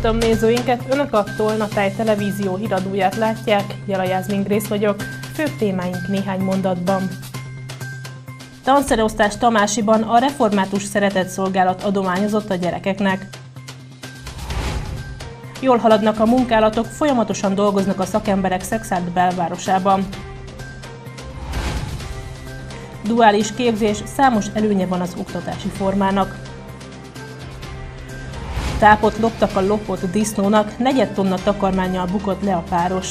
Köszöntöm nézőinket, Önök a Tolnatáj televízió híradóját látják, Jala Jászmin Grész vagyok, főbb témáink néhány mondatban. Tanszereosztás Tamásiban a Református Szeretetszolgálat adományozott a gyerekeknek. Jól haladnak a munkálatok, folyamatosan dolgoznak a szakemberek Szekszárd belvárosában. Duális képzés, számos előnye van az oktatási formának. Tápot loptak a lopott disznónak, 4 tonna takarmánnyal bukott le a páros.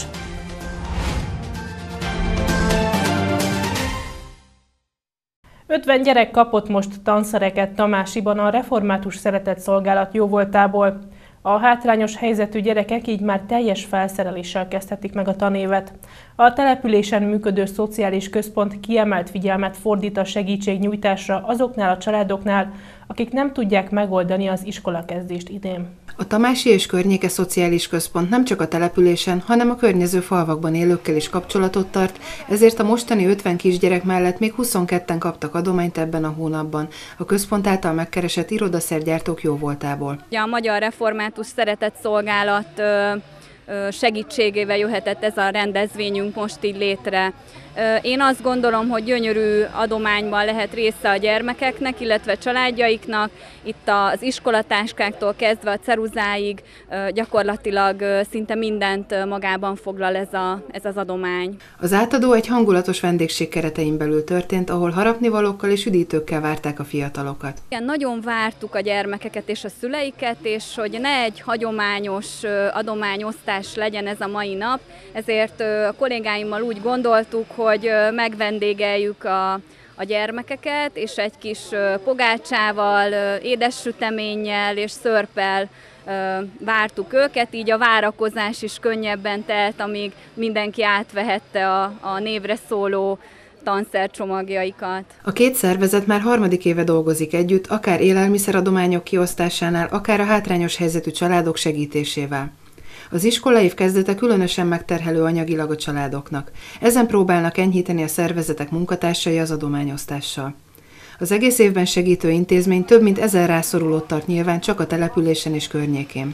Ötven gyerek kapott most tanszereket Tamásiban a Református Szeretetszolgálat jóvoltából. A hátrányos helyzetű gyerekek így már teljes felszereléssel kezdhetik meg a tanévet. A településen működő szociális központ kiemelt figyelmet fordít a segítségnyújtásra azoknál a családoknál, akik nem tudják megoldani az iskolakezdést idén. A Tamási és környéke szociális központ nem csak a településen, hanem a környező falvakban élőkkel is kapcsolatot tart, ezért a mostani 50 kisgyerek mellett még 22-en kaptak adományt ebben a hónapban, a központ által megkeresett irodaszergyártók jóvoltából. A Magyar Református Szeretetszolgálat segítségével jöhetett ez a rendezvényünk most így létre. Én azt gondolom, hogy gyönyörű adományban lehet része a gyermekeknek, illetve családjaiknak. Itt az iskolatáskáktól kezdve a ceruzáig gyakorlatilag szinte mindent magában foglal ez az adomány. Az átadó egy hangulatos vendégség keretein belül történt, ahol harapnivalókkal és üdítőkkel várták a fiatalokat. Igen, nagyon vártuk a gyermekeket és a szüleiket, és hogy ne egy hagyományos adományosztás legyen ez a mai nap, ezért a kollégáimmal úgy gondoltuk, hogy megvendégeljük a gyermekeket, és egy kis pogácsával, édes süteménnyel és szörppel vártuk őket, így a várakozás is könnyebben telt, amíg mindenki átvehette a névre szóló tanszercsomagjaikat. A két szervezet már 3. éve dolgozik együtt, akár élelmiszeradományok kiosztásánál, akár a hátrányos helyzetű családok segítésével. Az iskolaév kezdete különösen megterhelő anyagilag a családoknak. Ezen próbálnak enyhíteni a szervezetek munkatársai az adományosztással. Az egész évben segítő intézmény több mint 1000 rászorulót tart nyilván csak a településen és környékén.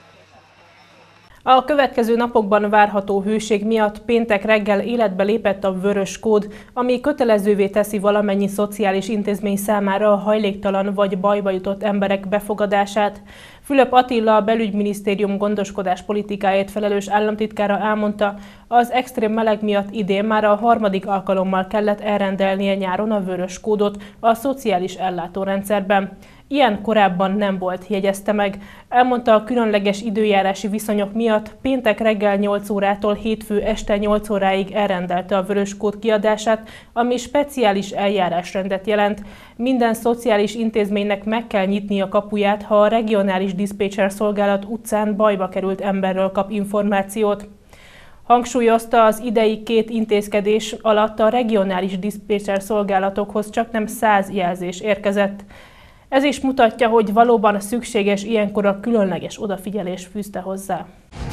A következő napokban várható hőség miatt péntek reggel életbe lépett a vörös kód, ami kötelezővé teszi valamennyi szociális intézmény számára a hajléktalan vagy bajba jutott emberek befogadását. Fülöp Attila, a Belügyminisztérium gondoskodás politikáért felelős államtitkára elmondta, az extrém meleg miatt idén már a 3. alkalommal kellett elrendelnie nyáron a vörös kódot a szociális ellátórendszerben. Ilyen korábban nem volt, jegyezte meg. Elmondta, a különleges időjárási viszonyok miatt péntek reggel 8 órától hétfő este 8 óráig elrendelte a vörös kód kiadását, ami speciális eljárásrendet jelent. Minden szociális intézménynek meg kell nyitni a kapuját, ha a regionális diszpécser szolgálat utcán bajba került emberről kap információt. Hangsúlyozta, az idei 2 intézkedés alatt a regionális diszpécser szolgálatokhoz csaknem 100 jelzés érkezett. Ez is mutatja, hogy valóban szükséges ilyenkor a különleges odafigyelés fűzte hozzá.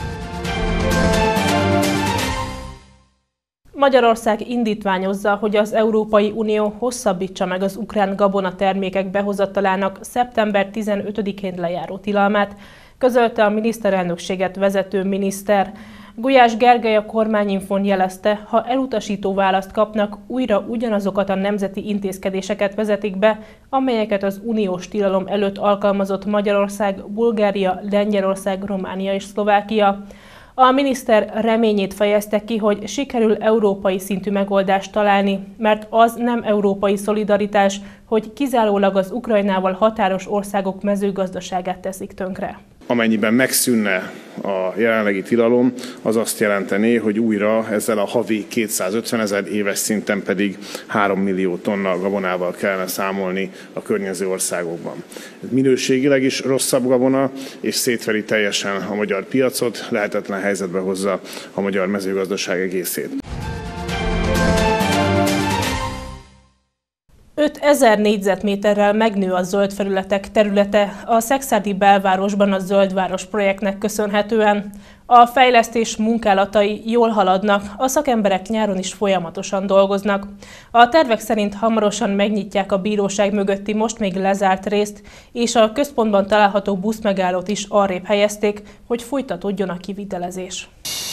Magyarország indítványozza, hogy az Európai Unió hosszabbítsa meg az ukrán gabonatermékek behozatalának szeptember 15-én lejáró tilalmát, közölte a miniszterelnökséget vezető miniszter. Gulyás Gergely a Kormányinfón jelezte, ha elutasító választ kapnak, újra ugyanazokat a nemzeti intézkedéseket vezetik be, amelyeket az uniós tilalom előtt alkalmazott Magyarország, Bulgária, Lengyelország, Románia és Szlovákia. A miniszter reményét fejezte ki, hogy sikerül európai szintű megoldást találni, mert az nem európai szolidaritás, hogy kizárólag az Ukrajnával határos országok mezőgazdaságát teszik tönkre. Amennyiben megszűnne a jelenlegi tilalom, az azt jelentené, hogy újra ezzel a havi 250 000, éves szinten pedig 3 millió tonna gabonával kellene számolni a környező országokban. Ez minőségileg is rosszabb gabona, és szétveri teljesen a magyar piacot, lehetetlen helyzetbe hozza a magyar mezőgazdaság egészét. 5 1000 négyzetméterrel megnő a zöld felületek területe a szekszárdi belvárosban a Zöldváros projektnek köszönhetően. A fejlesztés munkálatai jól haladnak, a szakemberek nyáron is folyamatosan dolgoznak. A tervek szerint hamarosan megnyitják a bíróság mögötti most még lezárt részt, és a központban található buszmegállót is arrébb helyezték, hogy folytatódjon a kivitelezés.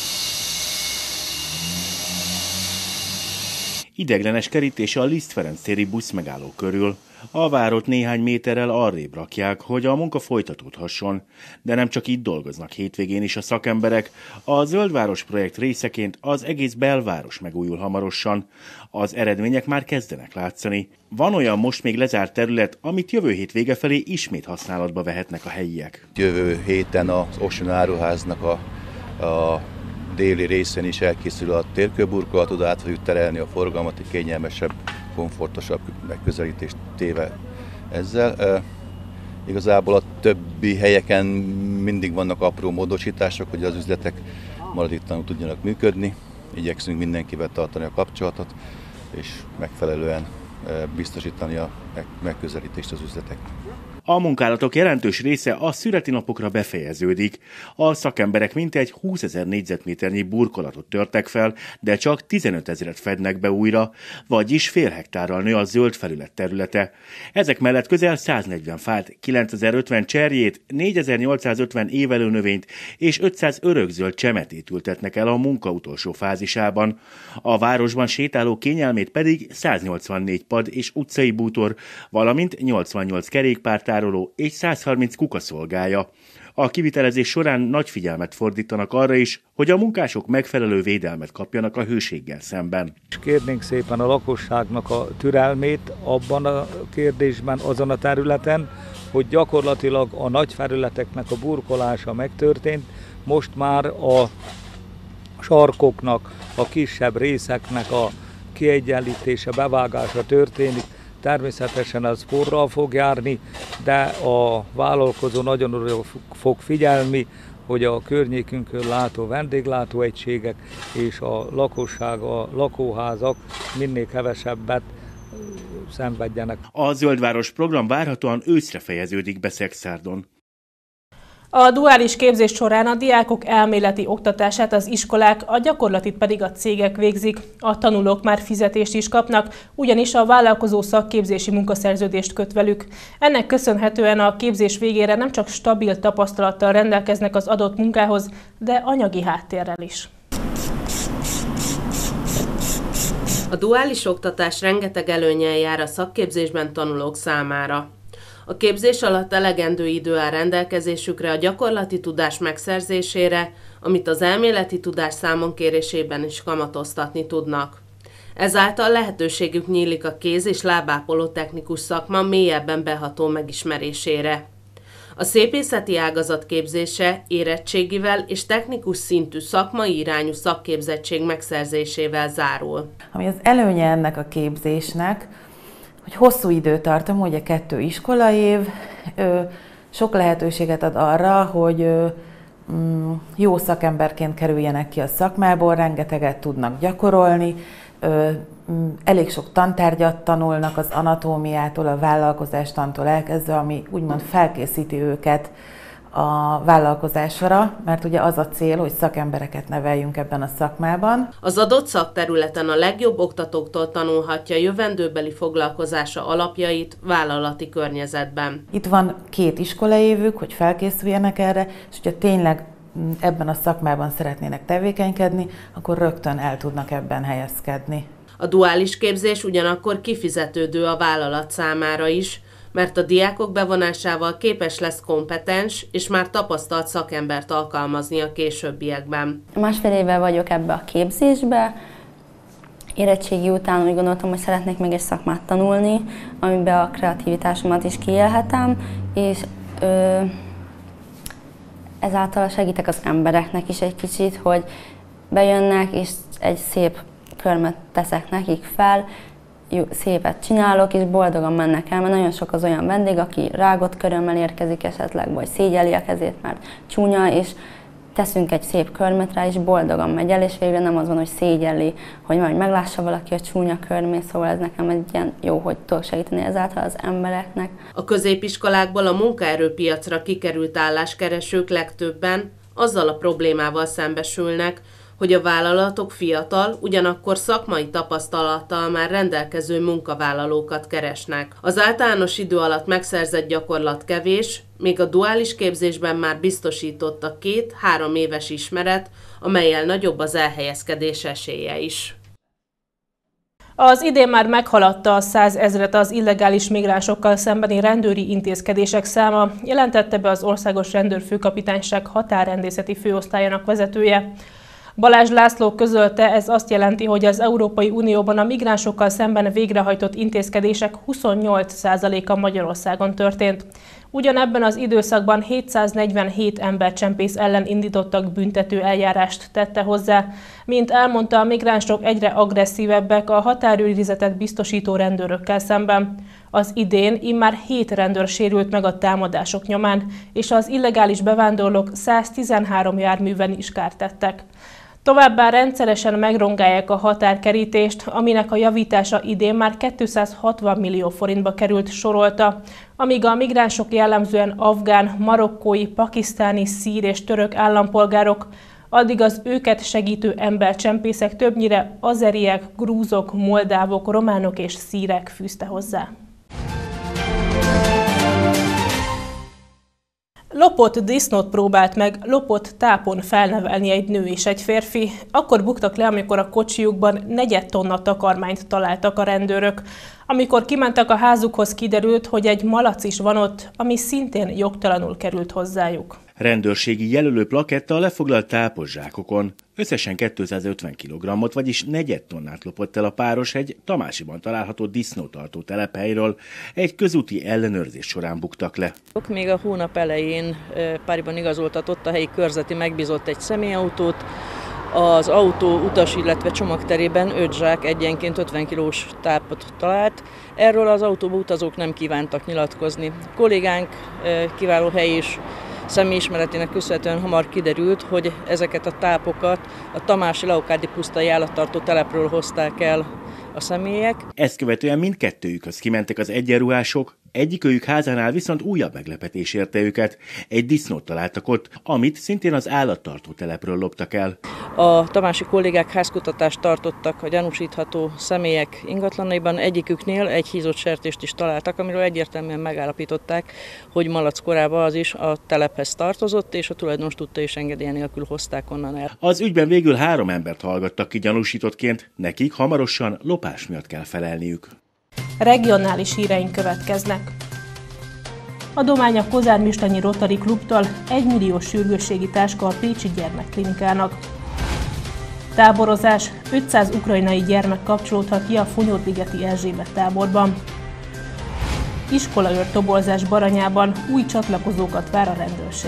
Ideiglenes kerítés a Liszt Ferenc téri buszmegálló körül. A várót néhány méterrel arrébb rakják, hogy a munka folytatódhasson. De nem csak itt dolgoznak hétvégén is a szakemberek. A Zöldváros projekt részeként az egész belváros megújul hamarosan. Az eredmények már kezdenek látszani. Van olyan most még lezárt terület, amit jövő hét vége felé ismét használatba vehetnek a helyiek. Jövő héten az Ocean áruháznak a déli részén is elkészül a térkőburkolat, oda át fogjuk terelni a forgalmat, egy kényelmesebb, komfortosabb megközelítést téve ezzel. Igazából a többi helyeken mindig vannak apró módosítások, hogy az üzletek maradéktalanul tudjanak működni. Igyekszünk mindenkivel tartani a kapcsolatot, és megfelelően biztosítani a megközelítést az üzleteknek. A munkálatok jelentős része a szüreti napokra befejeződik. A szakemberek mintegy 20 000 négyzetméternyi burkolatot törtek fel, de csak 15 000-et fednek be újra, vagyis fél hektárral nő a zöld felület területe. Ezek mellett közel 140 fát, 9050 cserjét, 4850 évelőnövényt és 500 örökzöld csemetét ültetnek el a munka utolsó fázisában. A városban sétáló kényelmét pedig 184 pad és utcai bútor, valamint 88 kerékpártár és 130 kuka szolgálja. A kivitelezés során nagy figyelmet fordítanak arra is, hogy a munkások megfelelő védelmet kapjanak a hőséggel szemben. Kérnénk szépen a lakosságnak a türelmét abban a kérdésben, azon a területen, hogy gyakorlatilag a nagy felületeknek a burkolása megtörtént, most már a sarkoknak, a kisebb részeknek a kiegyenlítése, bevágása történik. Természetesen az forral fog járni, de a vállalkozó nagyon oda fog figyelni, hogy a környékünkön látó vendéglátóegységek és a lakosság, a lakóházak minél kevesebbet szenvedjenek. A Zöldváros program várhatóan őszre fejeződik be Szekszárdon. A duális képzés során a diákok elméleti oktatását az iskolák, a gyakorlatit pedig a cégek végzik. A tanulók már fizetést is kapnak, ugyanis a vállalkozó szakképzési munkaszerződést köt velük. Ennek köszönhetően a képzés végére nem csak stabil tapasztalattal rendelkeznek az adott munkához, de anyagi háttérrel is. A duális oktatás rengeteg előnnyel jár a szakképzésben tanulók számára. A képzés alatt elegendő idő áll rendelkezésükre a gyakorlati tudás megszerzésére, amit az elméleti tudás számonkérésében is kamatoztatni tudnak. Ezáltal lehetőségük nyílik a kéz- és lábápoló technikus szakma mélyebben beható megismerésére. A szépészeti ágazat képzése érettségivel és technikus szintű szakmai irányú szakképzettség megszerzésével zárul. Ami az előnye ennek a képzésnek, hogy hosszú időtartam, ugye 2 iskolaév, sok lehetőséget ad arra, hogy jó szakemberként kerüljenek ki a szakmából, rengeteget tudnak gyakorolni, elég sok tantárgyat tanulnak az anatómiától, a vállalkozástantól elkezdve, ami úgymond felkészíti őket a vállalkozásra, mert ugye az a cél, hogy szakembereket neveljünk ebben a szakmában. Az adott szakterületen a legjobb oktatóktól tanulhatja jövendőbeli foglalkozása alapjait vállalati környezetben. Itt van 2 iskolaévük, hogy felkészüljenek erre, és hogyha tényleg ebben a szakmában szeretnének tevékenykedni, akkor rögtön el tudnak ebben helyezkedni. A duális képzés ugyanakkor kifizetődő a vállalat számára is, mert a diákok bevonásával képes lesz kompetens és már tapasztalt szakembert alkalmazni a későbbiekben. Másfél éve vagyok ebbe a képzésbe. Érettségi után úgy gondoltam, hogy szeretnék még egy szakmát tanulni, amiben a kreativitásomat is kiélhetem, és ezáltal segítek az embereknek is egy kicsit, hogy bejönnek, és egy szép körmet teszek nekik fel, szépet csinálok, és boldogan mennek el, mert nagyon sok az olyan vendég, aki rágott körömmel érkezik esetleg, vagy szégyeli a kezét, mert csúnya, és teszünk egy szép körmet rá, és boldogan megy el, és végre nem az van, hogy szégyelli, hogy majd meglássa valaki a csúnya körmét, szóval ez nekem egy ilyen jó, hogy tudok segíteni ezáltal az embereknek. A középiskolákból a munkaerőpiacra kikerült álláskeresők legtöbben azzal a problémával szembesülnek, hogy a vállalatok fiatal, ugyanakkor szakmai tapasztalattal már rendelkező munkavállalókat keresnek. Az általános idő alatt megszerzett gyakorlat kevés, még a duális képzésben már biztosított a 2-3 éves ismeret, amellyel nagyobb az elhelyezkedés esélye is. Az idén már meghaladta a 100 000-et az illegális migránsokkal szembeni rendőri intézkedések száma, jelentette be az Országos Rendőrfőkapitányság határrendészeti főosztályának vezetője. Balázs László közölte, ez azt jelenti, hogy az Európai Unióban a migránsokkal szemben végrehajtott intézkedések 28%-a Magyarországon történt. Ugyanebben az időszakban 747 embercsempész ellen indítottak büntető eljárást, tette hozzá. Mint elmondta, a migránsok egyre agresszívebbek a határőrizetet biztosító rendőrökkel szemben. Az idén immár 7 rendőr sérült meg a támadások nyomán, és az illegális bevándorlók 113 járműven is kárt tettek. Továbbá rendszeresen megrongálják a határkerítést, aminek a javítása idén már 260 millió forintba került, sorolta, amíg a migránsok jellemzően afgán, marokkói, pakisztáni, szír és török állampolgárok, addig az őket segítő embercsempészek többnyire azeriek, grúzok, moldávok, románok és szírek, fűzte hozzá. Lopott disznót próbált meg lopott tápon felnevelni egy nő és egy férfi. Akkor buktak le, amikor a kocsijukban 4 tonna takarmányt találtak a rendőrök. Amikor kimentek a házukhoz, kiderült, hogy egy malac is van ott, ami szintén jogtalanul került hozzájuk. Rendőrségi jelölő plaketta a lefoglalt tápos zsákokon. Összesen 250 kg-ot, vagyis 4 tonnát lopott el a páros egy Tamásiban található disznótartó telephelyről. Egy közúti ellenőrzés során buktak le. Még a hónap elején páriban igazoltatott a helyi körzeti megbízott egy személyautót. Az autó utas, illetve csomagterében 5 zsák egyenként 50 kilós tápot talált. Erről az autóba utazók nem kívántak nyilatkozni. A kollégánk kiváló helyi és személyismeretének köszönhetően hamar kiderült, hogy ezeket a tápokat a tamási Leokádi pusztai állattartó telepről hozták el a személyek. Ezt követően mindkettőjükhöz kimentek az egyenruhások, egyikőjük házánál viszont újabb meglepetés érte őket. Egy disznót találtak ott, amit szintén az állattartó telepről loptak el. A tamási kollégák házkutatást tartottak a gyanúsítható személyek ingatlanaiban. Egyiküknél egy hízott sertést is találtak, amiről egyértelműen megállapították, hogy malac korában az is a telephez tartozott, és a tulajdonos tudta és engedélye nélkül hozták onnan el. Az ügyben végül 3 embert hallgattak ki gyanúsítottként, nekik hamarosan lopás miatt kell felelniük. Regionális híreink következnek. Adomány a Kozármislanyi Rotary Klubtól 1 millió sürgősségi táska a Pécsi Gyermekklinikának. Táborozás, 500 ukrajnai gyermek kapcsolódhat ki a Fonyódligeti Erzsébet táborban. Iskolaőr toborzás Baranyában, új csatlakozókat vár a rendőrség.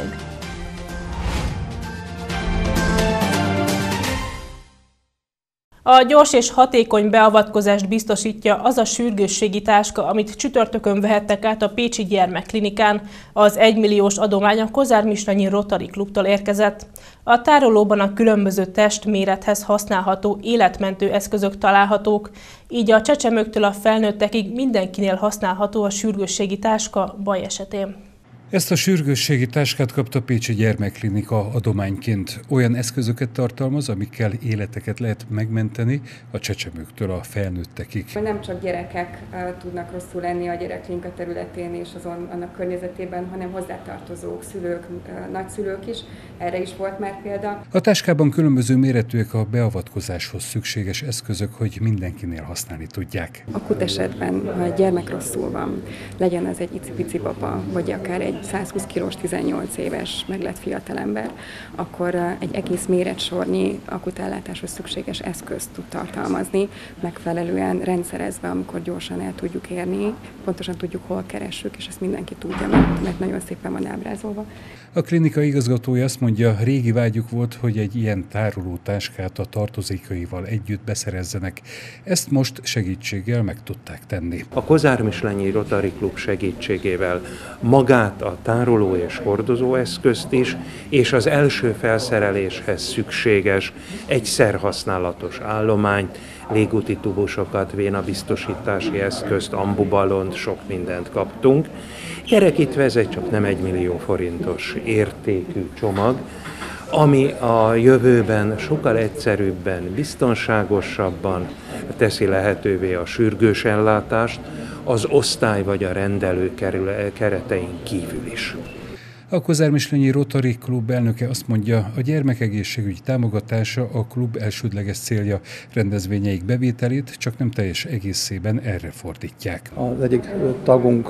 A gyors és hatékony beavatkozást biztosítja az a sürgősségi táska, amit csütörtökön vehettek át a Pécsi Gyermekklinikán. Az 1 milliós adomány a Kozármislanyi Rotary Klubtól érkezett. A tárolóban a különböző testmérethez használható életmentő eszközök találhatók, így a csecsemőktől a felnőttekig mindenkinél használható a sürgősségi táska baj esetén. Ezt a sürgősségi táskát kapta Pécsi Gyermekklinika adományként. Olyan eszközöket tartalmaz, amikkel életeket lehet megmenteni a csecsemőktől a felnőttekig. Nem csak gyerekek tudnak rosszul lenni a gyerekklinika területén és annak környezetében, hanem hozzátartozók, szülők, nagyszülők is. Erre is volt már példa. A táskában különböző méretűek a beavatkozáshoz szükséges eszközök, hogy mindenkinél használni tudják. Akut esetben, ha egy gyermek rosszul van, legyen ez egy icipici papa, vagy akár egy 120 kilós 18 éves meglett fiatalember, akkor egy egész méretsornyi akutellátáshoz szükséges eszközt tud tartalmazni, megfelelően rendszerezve, amikor gyorsan el tudjuk érni, pontosan tudjuk, hol keressük, és ezt mindenki tudja, mert nagyon szépen van ábrázolva. A klinika igazgatója azt mondja, régi vágyuk volt, hogy egy ilyen tárolótáskát a tartozékaival együtt beszerezzenek. Ezt most segítséggel meg tudták tenni. A Kozármislanyi Rotary Klub segítségével magát a tároló és hordozó eszközt is, és az első felszereléshez szükséges egyszerhasználatos állományt, légúti tubusokat, vénabiztosítási eszközt, ambubalont, sok mindent kaptunk. Kerekítve ez egy csak nem 1 millió forintos értékű csomag, ami a jövőben sokkal egyszerűbben, biztonságosabban teszi lehetővé a sürgős ellátást az osztály vagy a rendelő keretein kívül is. A Kozármislenyi Rotary Klub elnöke azt mondja, a gyermekegészségügy támogatása a klub elsődleges célja, rendezvényeik bevételét csak nem teljes egészében erre fordítják. Az egyik tagunk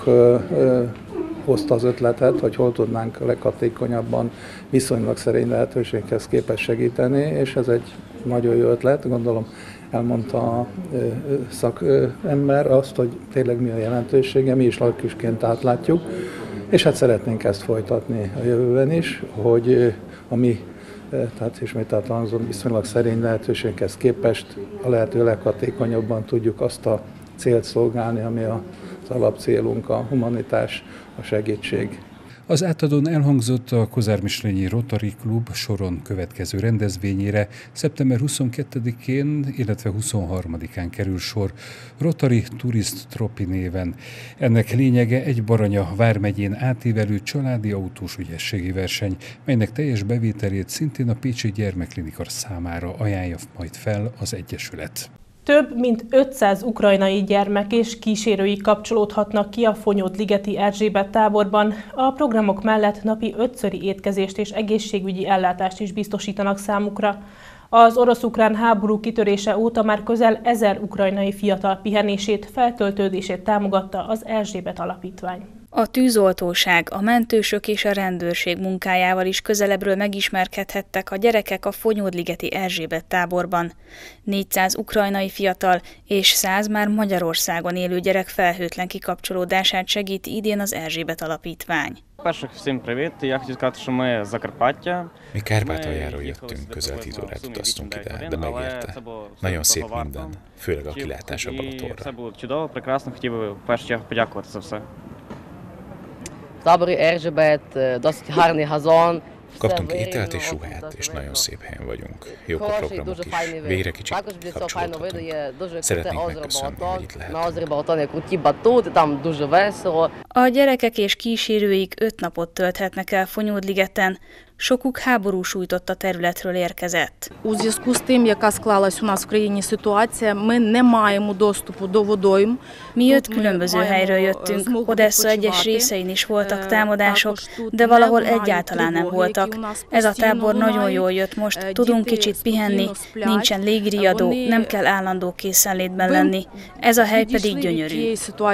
hozta az ötletet, hogy hol tudnánk leghatékonyabban viszonylag szerény lehetőséghez képest segíteni, és ez egy nagyon jó ötlet, gondolom elmondta a szakember azt, hogy tényleg mi a jelentősége, mi is lakosként átlátjuk, és hát szeretnénk ezt folytatni a jövőben is, hogy a mi, tehát ismételten viszonylag szerény lehetőséghez képest a lehető leghatékonyabban tudjuk azt a célt szolgálni, ami az alapcélunk, a humanitás, a segítség. Az átadón elhangzott a Kozármislenyi Rotary Klub soron következő rendezvényére szeptember 22-én, illetve 23-án kerül sor Rotary Tourist Trophy néven. Ennek lényege egy Baranya vármegyén átívelő családi autós ügyességi verseny, melynek teljes bevételét szintén a Pécsi Gyermekklinika számára ajánlja majd fel az Egyesület. Több mint 500 ukrajnai gyermek és kísérői kapcsolódhatnak ki a Fonyód-ligeti Erzsébet táborban. A programok mellett napi 5-szöri étkezést és egészségügyi ellátást is biztosítanak számukra. Az orosz-ukrán háború kitörése óta már közel 1000 ukrajnai fiatal pihenését, feltöltődését támogatta az Erzsébet Alapítvány. A tűzoltóság, a mentősök és a rendőrség munkájával is közelebbről megismerkedhettek a gyerekek a Fonyód-ligeti Erzsébet táborban. 400 ukrajnai fiatal és 100 már Magyarországon élő gyerek felhőtlen kikapcsolódását segíti idén az Erzsébet Alapítvány. Mi Kárpátaljáról jöttünk, közel 10 órát utaztunk ide, de megérte. Nagyon szép minden, főleg a kilátás a Balatonra. Kaptunk ételt és ruhát, és nagyon szép helyen vagyunk. Jók a programok is. Végre kicsit kapcsolódhatunk. Szeretnénk megköszönni, hogy itt lehetünk. A gyerekek és kísérőik 5 napot tölthetnek el Fonyód-ligeten. Sokuk háború sújtotta területről érkezett. Mi 5 különböző helyről jöttünk, Odessa egyes részein is voltak támadások, de valahol egyáltalán nem voltak. Ez a tábor nagyon jól jött most, tudunk kicsit pihenni, nincsen légiriadó, nem kell állandó készenlétben lenni. Ez a hely pedig gyönyörű.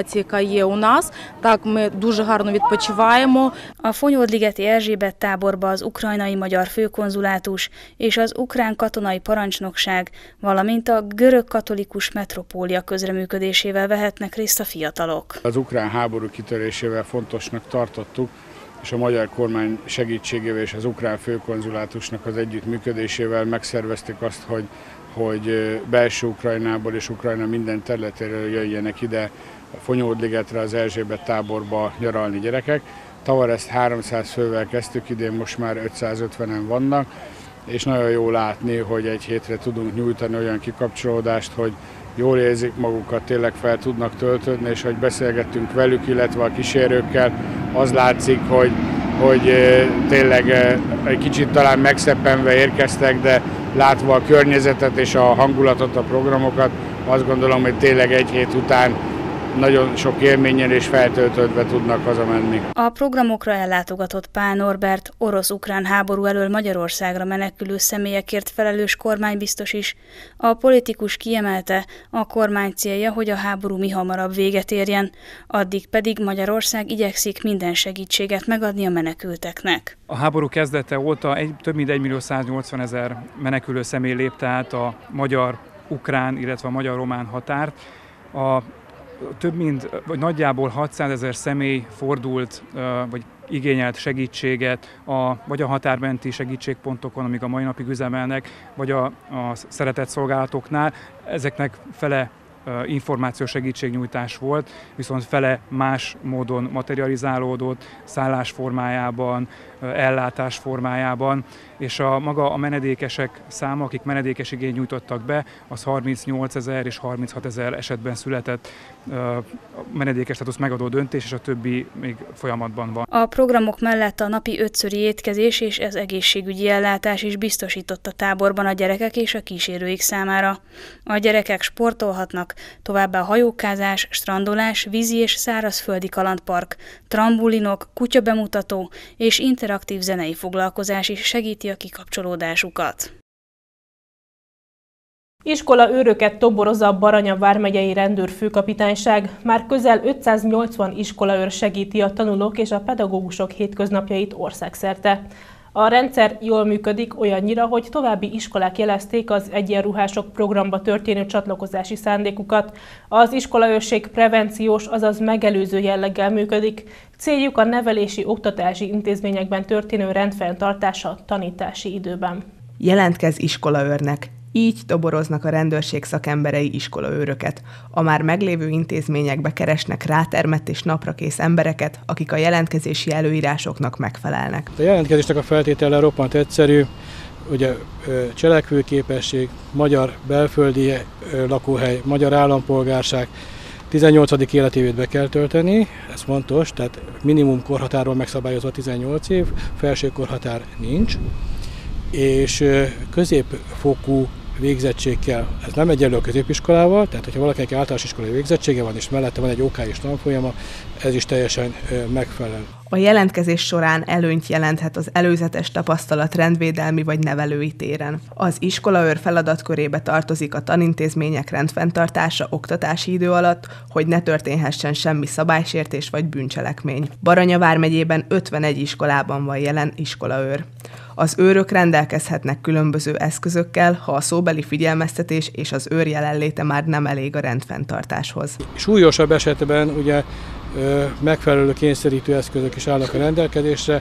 A Fonyód-ligeti Erzsébet táborba az ukrajnai magyar főkonzulátus és az ukrán katonai parancsnokság, valamint a görög katolikus metropólia közreműködésével vehetnek részt a fiatalok. Az ukrán háború kitörésével fontosnak tartottuk, és a magyar kormány segítségével és az ukrán főkonzulátusnak az együttműködésével megszervezték azt, hogy belső Ukrajnából és Ukrajna minden területéről jöjjenek ide a Fonyód-ligetre, az Erzsébet táborba nyaralni gyerekek. Tavaly ezt 300 fővel kezdtük, idén most már 550-en vannak, és nagyon jó látni, hogy egy hétre tudunk nyújtani olyan kikapcsolódást, hogy jól érzik magukat, tényleg fel tudnak töltődni, és hogy beszélgettünk velük, illetve a kísérőkkel, az látszik, hogy tényleg egy kicsit talán megszeppenve érkeztek, de látva a környezetet és a hangulatot, a programokat, azt gondolom, hogy tényleg egy hét után nagyon sok élménnyel és feltöltődve tudnak hazamenni. A programokra ellátogatott Pál Norbert, orosz-ukrán háború elől Magyarországra menekülő személyekért felelős kormánybiztos is. A politikus kiemelte, a kormány célja, hogy a háború mihamarabb véget érjen, addig pedig Magyarország igyekszik minden segítséget megadni a menekülteknek. A háború kezdete óta több mint 1.180.000 menekülő személy lépte át a magyar-ukrán, illetve a magyar-román határt. Vagy nagyjából 600 000 személy fordult, vagy igényelt segítséget vagy a határmenti segítségpontokon, amik a mai napig üzemelnek, vagy a szeretett szolgálatoknál. Ezeknek fele információs segítségnyújtás volt, viszont fele más módon materializálódott, szállás formájában, ellátás formájában, és maga a menedékesek száma, akik menedékes igényt nyújtottak be, az 38 000 és 36 000 esetben született menedékes státusz megadó döntés, és a többi még folyamatban van. A programok mellett a napi 5-szöri étkezés és az egészségügyi ellátás is biztosított a táborban a gyerekek és a kísérőik számára. A gyerekek sportolhatnak, továbbá hajókázás, strandolás, vízi és szárazföldi kalandpark, trambulinok, kutyabemutató és interaktív zenei foglalkozás is segíti a kikapcsolódásukat. Iskolaőröket toboroz a Baranya vármegyei rendőrfőkapitányság. Már közel 580 iskolaőr segíti a tanulók és a pedagógusok hétköznapjait országszerte. A rendszer jól működik olyannyira, hogy további iskolák jelezték az egyenruhások programba történő csatlakozási szándékukat. Az iskolaőrség prevenciós, azaz megelőző jelleggel működik. Céljuk a nevelési, oktatási intézményekben történő rendfenntartása tanítási időben. Jelentkezz iskolaőrnek! Így toboroznak a rendőrség szakemberei iskolaőröket. A már meglévő intézményekbe keresnek rátermett és naprakész embereket, akik a jelentkezési előírásoknak megfelelnek. A jelentkezésnek a feltétele roppant egyszerű, ugye cselekvőképesség, magyar belföldi lakóhely, magyar állampolgárság, 18. életévét be kell tölteni, ez fontos, tehát minimum korhatáron megszabályozva 18 év, felső korhatár nincs, és középfokú végzettség kell. Ez nem egyenlő a középiskolával, tehát hogyha valakinek általános iskolai végzettsége van, és mellette van egy OK-s tanfolyama, ez is teljesen megfelel. A jelentkezés során előnyt jelenthet az előzetes tapasztalat rendvédelmi vagy nevelői téren. Az iskolaőr feladatkörébe tartozik a tanintézmények rendfenntartása oktatási idő alatt, hogy ne történhessen semmi szabálysértés vagy bűncselekmény. Baranya vármegyében 51 iskolában van jelen iskolaőr. Az őrök rendelkezhetnek különböző eszközökkel, ha a szóbeli figyelmeztetés és az őr jelenléte már nem elég a rendfenntartáshoz. Súlyosabb esetben ugye megfelelő kényszerítő eszközök is állnak a rendelkezésre.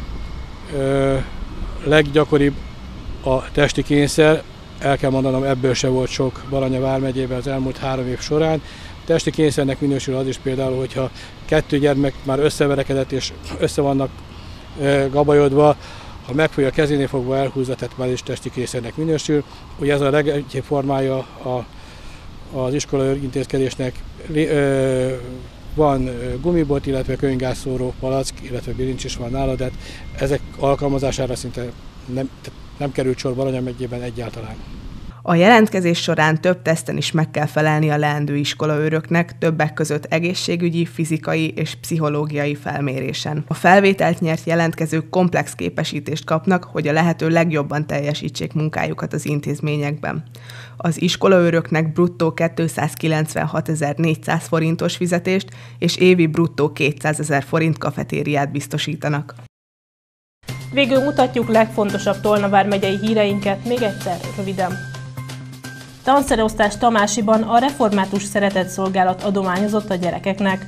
Leggyakoribb a testi kényszer, el kell mondanom, ebből se volt sok Baranya vármegyében az elmúlt 3 év során. Testi kényszernek minősül az is például, hogyha 2 gyermek már összeverekedett és össze vannak gabajodva, ha megfogja a kezénél fogva elhúzza, tehát már is testi kényszernek minősül. Ugye ez a legegyéb formája az iskolaőr intézkedésnek. Van gumibot, illetve könyvgázszóró, palack, illetve bilincs is van nála, de ezek alkalmazására szinte nem került sor Baranya megyében egyáltalán. A jelentkezés során több teszten is meg kell felelni a leendő iskolaőröknek, többek között egészségügyi, fizikai és pszichológiai felmérésen. A felvételt nyert jelentkezők komplex képesítést kapnak, hogy a lehető legjobban teljesítsék munkájukat az intézményekben. Az iskolaőröknek bruttó 296 400 forintos fizetést és évi bruttó 200 000 forint kafetériát biztosítanak. Végül mutatjuk legfontosabb Tolna vármegyei híreinket még egyszer röviden. Tanszereosztás Tamásiban a református szeretetszolgálat adományozott a gyerekeknek.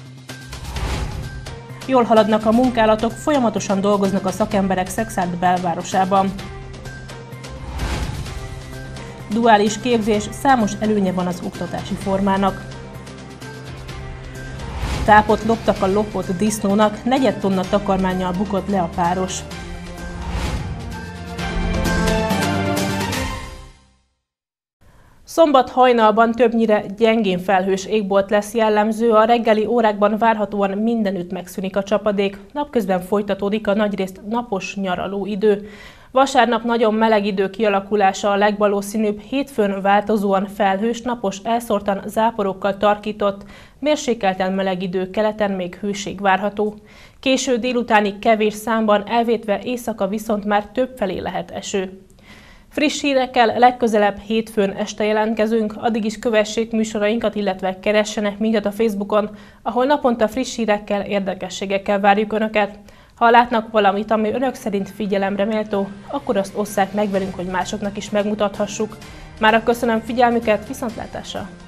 Jól haladnak a munkálatok, folyamatosan dolgoznak a szakemberek Szekszárd belvárosában. Duális képzés, számos előnye van az oktatási formának. Tápot loptak a lopott disznónak, 4 tonna takarmánnyal bukott le a páros. Szombat hajnalban többnyire gyengén felhős égbolt lesz jellemző, a reggeli órákban várhatóan mindenütt megszűnik a csapadék, napközben folytatódik a nagyrészt napos nyaraló idő. Vasárnap nagyon meleg idő kialakulása a legvalószínűbb, hétfőn változóan felhős, napos, elszórtan záporokkal tarkított, mérsékelten meleg idő, keleten még hőség várható. Késő délutánig kevés számban, elvétve éjszaka viszont már többfelé lehet eső. Friss hírekkel legközelebb hétfőn este jelentkezünk, addig is kövessék műsorainkat, illetve keressenek minket a Facebookon, ahol naponta friss hírekkel, érdekességekkel várjuk Önöket. Ha látnak valamit, ami Önök szerint figyelemre méltó, akkor azt osszák meg velünk, hogy másoknak is megmutathassuk. Mára köszönöm figyelmüket, viszontlátásra!